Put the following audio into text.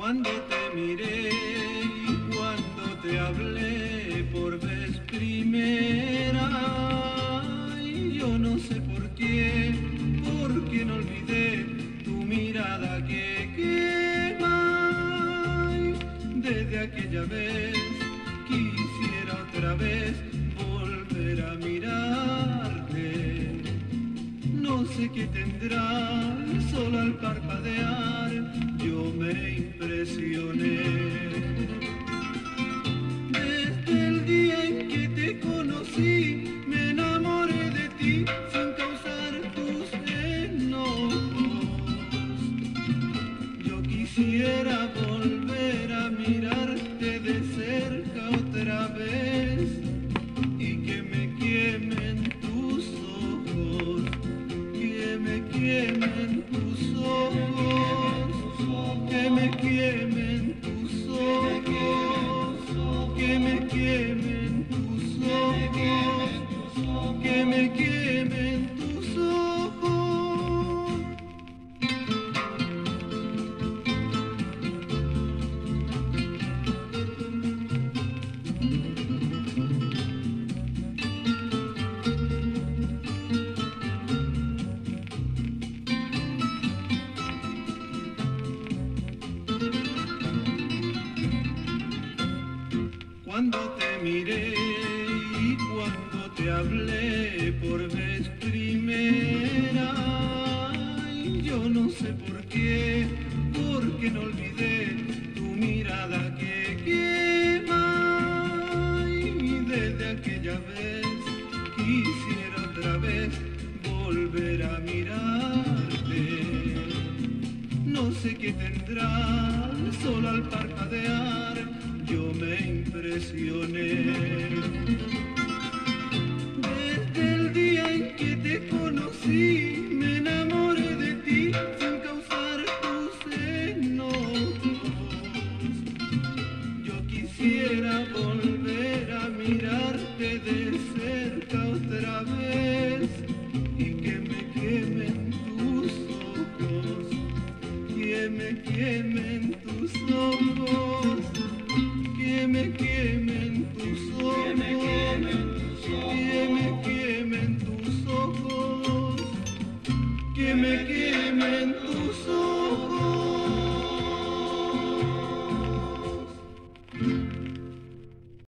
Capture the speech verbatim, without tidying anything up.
Cuando te miré y cuando te hablé por vez primera, y yo no sé por qué, porque no olvidé tu mirada que quema. Desde aquella vez quisiera otra vez volver a mirarte. No sé qué tendrá, solo al parpadear yo me impresioné. Desde el día en que te conocí, me enamoré de ti sin causar tus enojos. Yo quisiera volver a mirarte de cerca otra vez y que me quemen tus ojos, que me quemen tus ojos, que me quemen tus ojos, que me quemen tus ojos, que me quemen tus ojos. Cuando te miré y cuando te hablé por vez primera, y yo no sé por qué, porque no olvidé tu mirada que quema. Y desde aquella vez quisiera otra vez volver a mirarte. No sé qué tendrá, solo al parpadear yo me impresioné. Desde el día en que te conocí, me enamoré de ti sin causar tus enojos. Yo quisiera volver a mirarte de cerca otra vez y que me quemen tus ojos, que me quemen tus ojos, que me quemen tus ojos, que me quemen tus ojos, que me quemen